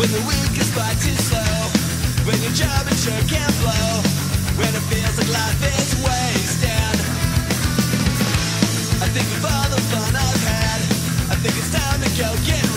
When the week is by too slow, when your job and sure can't blow, when it feels like life is wasting. I think of all the fun I've had, I think it's time to go get